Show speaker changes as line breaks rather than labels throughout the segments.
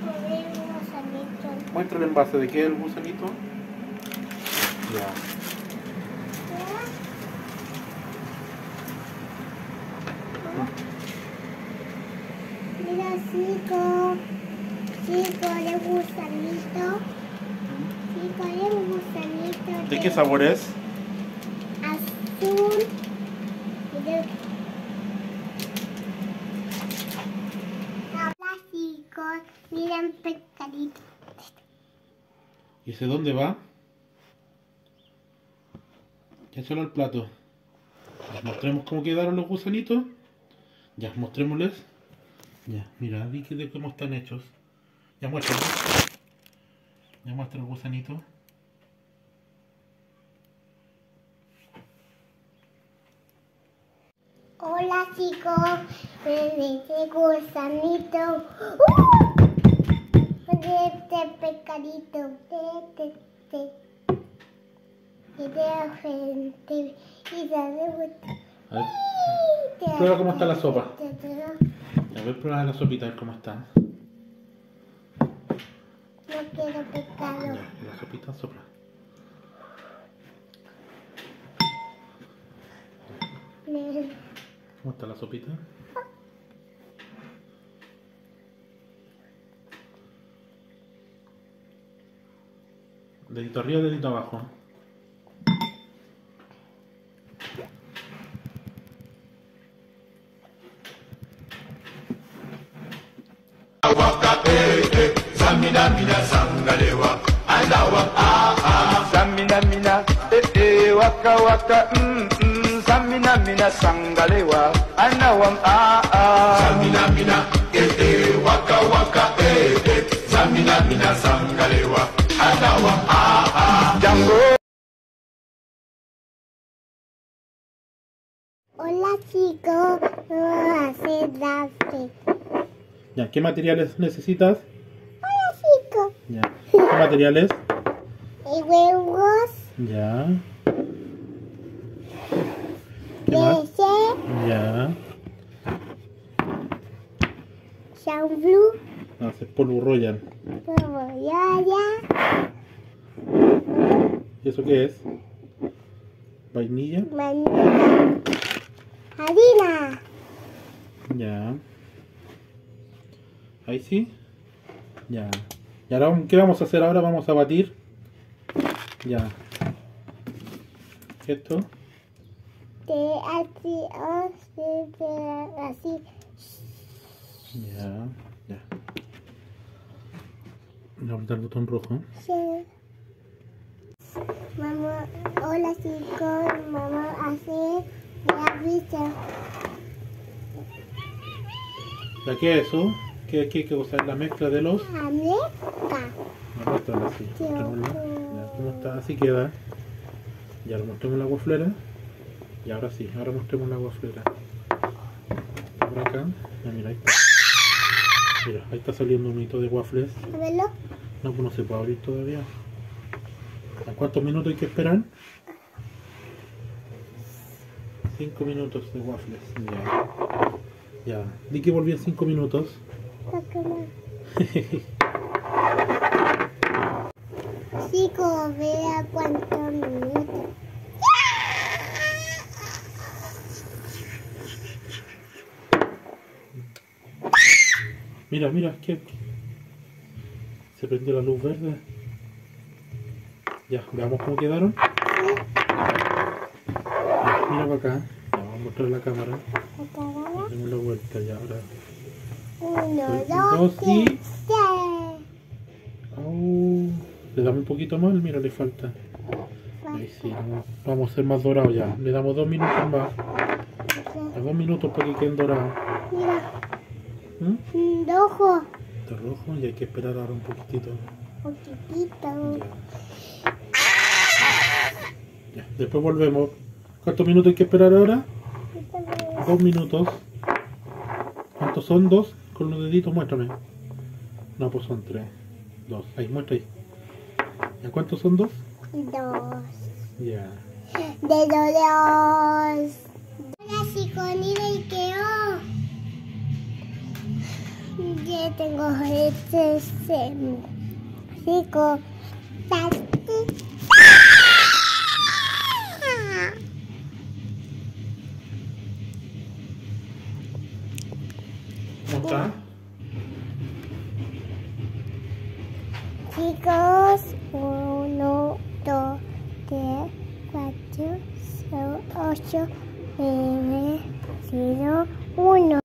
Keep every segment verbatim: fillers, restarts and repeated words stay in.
poner un gusanito.
Muestra el envase de qué es el gusanito. Ya.
Mira, chico. Chico, de gusanito. Chico, de gusanito.
¿De qué sabor es?
Azul. Y de... Hola, chicos. Miren, pescadito.
¿Y ese dónde va? Ya solo al plato. ¿Les mostremos cómo quedaron los gusanitos? Ya, mostrémosles. Ya, mira, vi que de cómo están hechos. Ya muestra. Ya muestra el gusanito.
Hola, chicos. Miren ese gusanito. ¡Uh! De este pescadito. De este. Y de frente. Y de
A ver, prueba cómo está la sopa. A ver, prueba la sopita, a ver cómo está.
No quiero pescado.
Ya, la sopita sopla.
Miren.
¿Cómo está la sopita? Dedito arriba, dedito abajo.
Samina mina sangalewa, alawa ah ah. Samina mina eh eh waka waka mm mm. Samina mina sangalewa, alawam ah ah. Samina mina eh eh waka waka eh eh. Samina mina sangalewa, alawam ah ah. Django.
Hola, chicos. Vamos a hacer dulce.
Ya, ¿qué materiales necesitas?
Hola, chicos.
Ya. ¿Qué materiales?
Y huevos.
Ya. ¿Qué más?
Leche.
Ya.
Shampoo.
Haces polvo royal.
Cebolla.
¿Y eso qué es? Vainilla.
Manita. Harina.
Ya. Ahí sí. Ya. ¿Y ahora qué vamos a hacer ahora? Vamos a batir. Ya. Esto.
De así, así, de así.
Ya. Ya. Voy a apretar el botón rojo.
Sí. Mamá, hola, chicos. Vamos a hacer la pizza.
¿Ya qué es eso? ¿Qué, qué hay que usar? La mezcla de los...
La mezcla.
Muéstrala así. Mostrémosla. Ya, ¿cómo está? Así queda. Ya lo mostremos la guaflera. Y ahora sí, ahora mostremos la guaflera. Por acá. Ya, mira, ahí está. Mira, ahí está saliendo un hito de waffles.
A verlo.
No, pues no se puede abrir todavía. ¿A cuántos minutos hay que esperar? Cinco minutos de waffles. Ya. Ya. Di que volví en cinco minutos.
Chicos, vea cuántos minutos.
Mira, mira, que se prendió la luz verde. Ya, veamos cómo quedaron. Ya, mira para acá. Ya, vamos a mostrar la cámara. Demos la vuelta ya ahora.
Uno,
Dos
dos,
y-
tres.
Oh, le damos un poquito más, mira, le falta. Ahí sí, vamos, vamos a ser más dorados ya. Le damos dos minutos más. A dos minutos para que queden dorados.
Mira,
¿Mm?
un rojo.
Está rojo y hay que esperar ahora un poquitito.
Poquitito.
Ya. Ya, después volvemos. ¿Cuántos minutos hay que esperar ahora? Dos minutos. ¿Cuántos son? Dos. Con los deditos, muéstrame. No, pues son tres. Dos. Ahí, muestra ahí. ¿Ya cuántos son dos?
Dos.
Ya.
De dos. Hola, chicos, mira y quedó. Yo tengo este cinco.
¿Cómo está?
Chicos, uno, dos, tres, cuatro, cinco, ocho, nueve, cero, uno.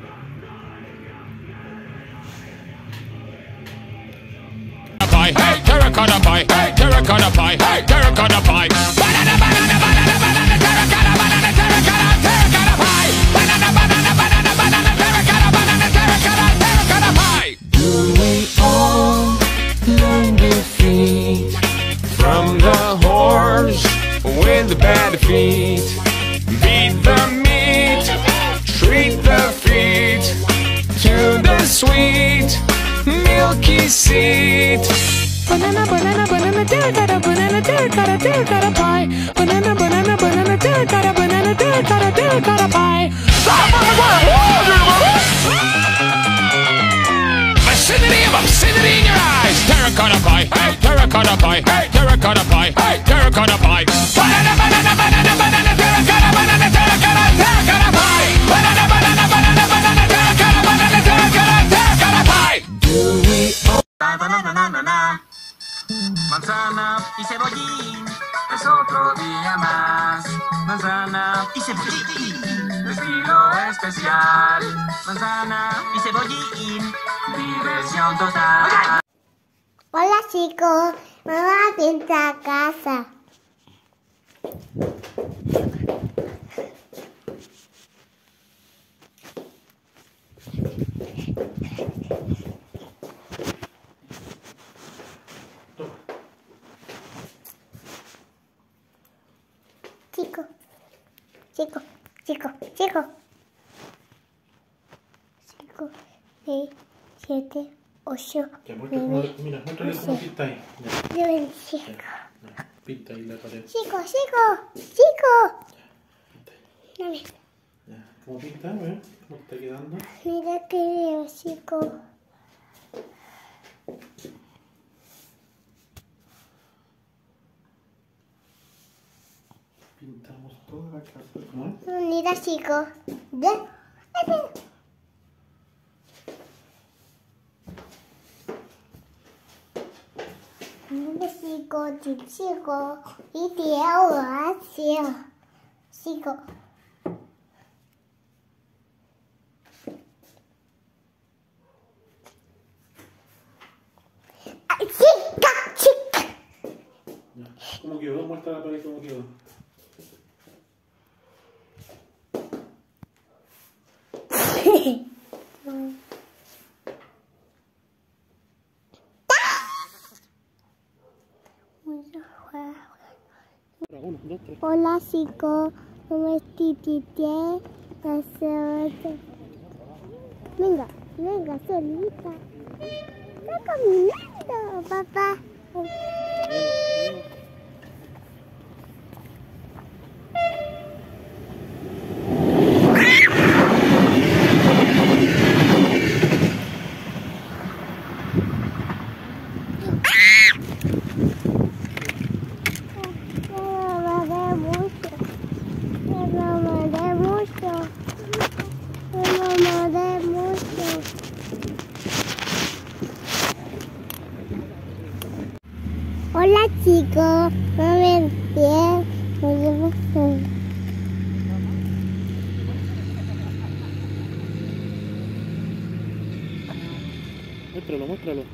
Hey, terracotta pie, hey, terracotta pie, hey, terracotta pie. Banana, banana, banana, banana, terracotta, banana, terracotta, terracotta pie. Banana, banana, banana, banana, terracotta, banana, terracotta, terracotta pie. Do we all learn defeat from the horse with the bad feet? Beat the meat, treat the feet to the sweet milky seed. Banana, banana, banana, terracotta, banana, terracotta, terracotta pie. Banana, banana, banana, terracotta, banana, terracotta, terracotta pie. Acidity of obscenity in your eyes. Terracotta pie, hey, terracotta pie, hey, terracotta pie, hey, terracotta pie. Banana, banana, banana, banana, terracotta, banana, terracotta, terracotta pie. Banana, banana, banana, banana, terracotta, banana, terracotta, terracotta pie. Do we all
Manzana y cebollín, es otro día más. Manzana y cebollín, estilo especial. Manzana y cebollín, diversión total.
Hola chicos, mamá pinta casa. Chico, chico, chico, chico. Cinco, seis, siete, ocho,
Ya, muéstrale,
nueve,
mira, muéstrale cómo pinta ahí. Ya,
nueve, cinco.
ya, ya, pinta ahí la pared.
Chico, chico, chico.
Pinta ahí.
Dame.
Ya, ¿cómo pinta? A ver, ¿cómo está quedando?
Mira que veo, chico.
Pintamos toda la casa. ¿Cómo es?
Mira, chico. ¿Ve? Mira, chico, chico. Y te hago chico. Ay, chica, chica.
Ya, ¿cómo quedó? Muestra la pared cómo quedó.
Hola chicos, ¿cómo estoy? Venga, venga, solita. Está caminando, papá. Hola chicos, no me entienden,
Muéstralo, muéstralo.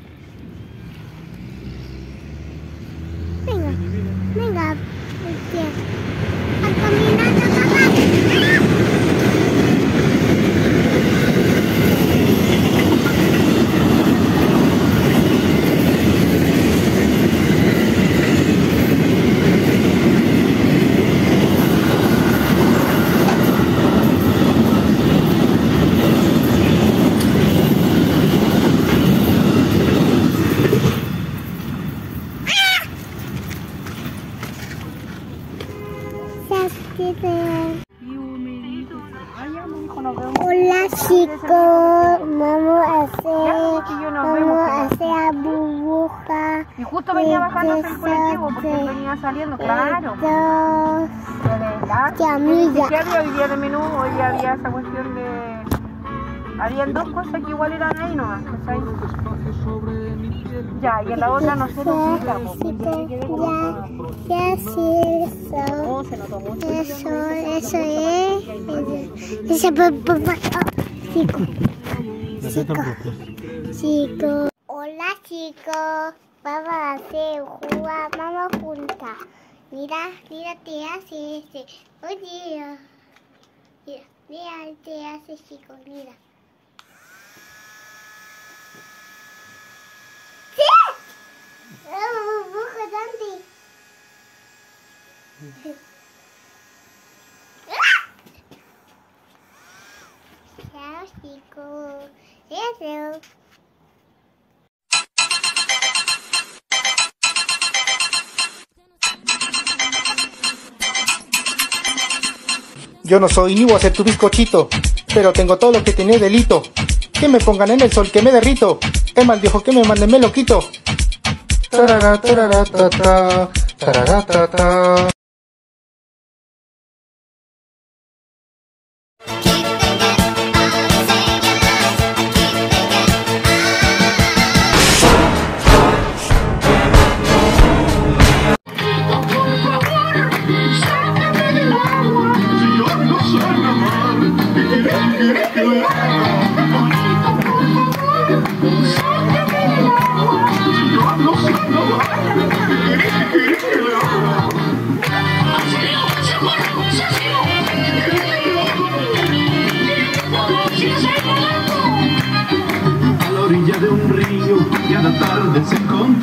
venga, venga, a caminar, papá.
y nos
Vamos
vemos.
a hacer burbuja.
Y justo venía bajando hacia el colectivo porque él venía saliendo, claro.
Dos.
¿Qué
amiga.
¿Qué había hoy día de menú? Hoy día había esa cuestión de... Habían dos cosas que igual eran ahí nomás, ¿sabes? Ya, y en la otra no sé lo que era.
¿Qué es eso? Eso, eso es. Eso, chicos. Chicos. Hola chicos. Vamos a hacer jugar. Vamos juntas. Mira, mira, te hace este. Oye, mira, mira, te hace chicos, mira. ¡Sí! ¡Oh, burbuja, Dante! Chao chicos. Eso.
Yo no soy ni voy a ser tu bizcochito, pero tengo todo lo que tiene delito. Que me pongan en el sol, que me derrito. El mal viejo que me mande me lo quito. Tarara, tarara, ta, ta, tarara, ta, ta.
A la orilla de un río y a la tarde se encontró.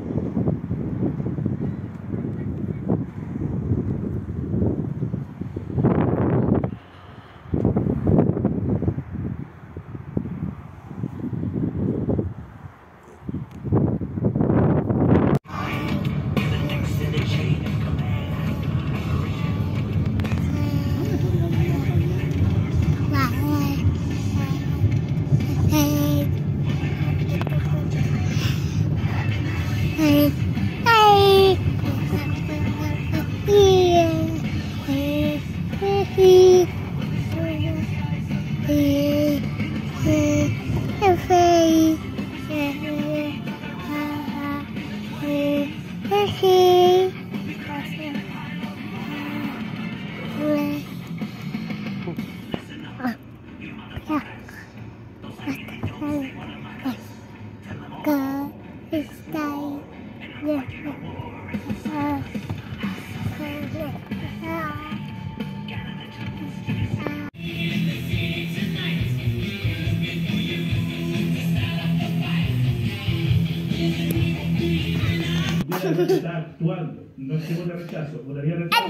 Está actuando, no es que vote rechazo, votaría rechazo.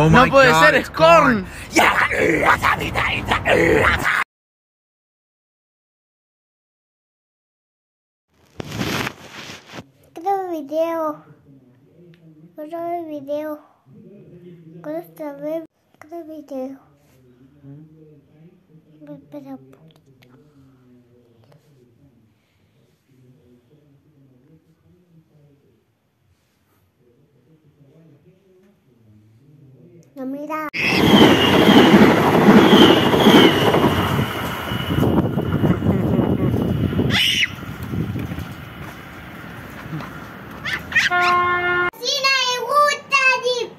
Oh
no
my
puede
God,
ser,
it's
es corn.
Graba video. Graba video. Graba video. Espera un poquito. No, mira. Si no me gusta ni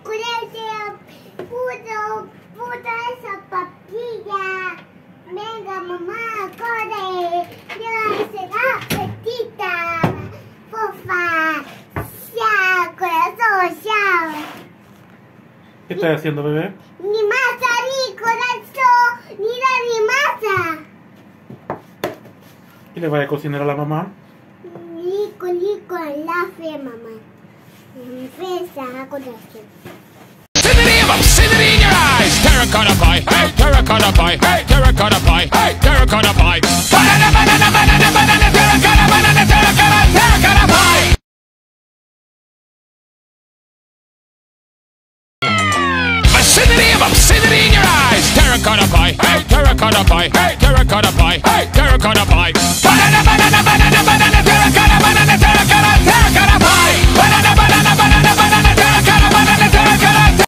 puto, puta esa papilla. Venga mamá, corre. Llévase la petita. Fofa. Ya, corazón, ya.
¿Qué estás haciendo, bebé?
Ni masa, ni corazón, ni la ni masa.
¿Qué le vas a cocinar a la mamá?
Lico, lico, la fe, mamá. Mi fresa, corazón.
See the name of, see the in your eyes. Terracotta pie, hey, terracotta pie, hey, terracotta pie, hey, terracotta pie. Banana, banana, banana, banana, terracotta, banana, terracotta, terracotta pie. See the name of, see the in your eyes. Terracotta pie, hey, terracotta pie, hey, terracotta pie, hey, terracotta pie. Banana, banana, banana, banana, terracotta, banana, terracotta, terracotta pie. Banana, banana, banana, banana, terracotta, banana, terracotta.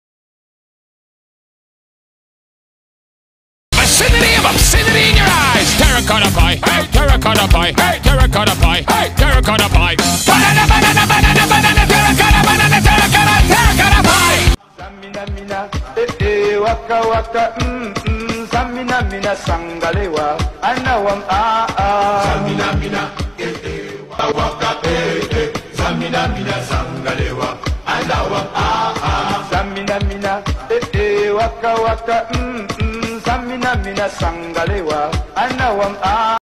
See the name of, see the in your eyes. Terracotta pie, hey, terracotta pie, hey, terracotta pie, hey, terracotta pie. Banana, banana, banana, banana, terracotta, banana, terracotta, terracotta pie.
Samina mina, eh eh, waka waka, mm mm. Samina mina sangalewa, anawam ah ah. Samina mina, eh eh, waka waka, eh eh. Samina mina sangalewa, anawam ah ah. Samina mina, eh eh, waka waka, mm mm. Samina mina sangalewa, anawam ah.